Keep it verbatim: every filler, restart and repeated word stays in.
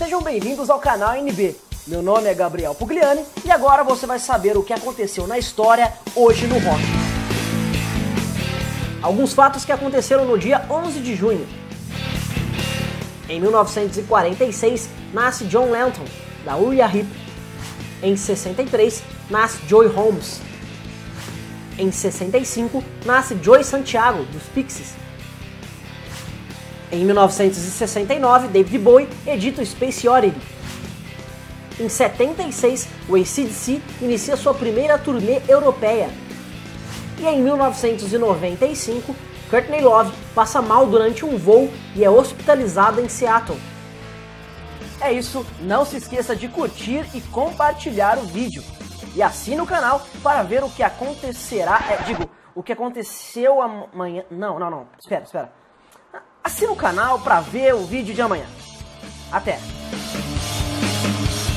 Sejam bem-vindos ao canal N B. Meu nome é Gabriel Pugliani e agora você vai saber o que aconteceu na história hoje no rock. Alguns fatos que aconteceram no dia onze de junho. Em mil novecentos e quarenta e seis, nasce John Lennon, da Uriah Heep. Em sessenta e três, nasce Joey Holmes. Em sessenta e cinco, nasce Joey Santiago, dos Pixies. Em mil novecentos e sessenta e nove, David Bowie edita o Space Oddity. Em setenta e seis, o A C D C inicia sua primeira turnê europeia. E em mil novecentos e noventa e cinco, Courtney Love passa mal durante um voo e é hospitalizada em Seattle. É isso, não se esqueça de curtir e compartilhar o vídeo. E assine o canal para ver o que acontecerá, é, digo, o que aconteceu amanhã. Não, não, não, espera, espera. Assina o canal para ver o vídeo de amanhã. Até!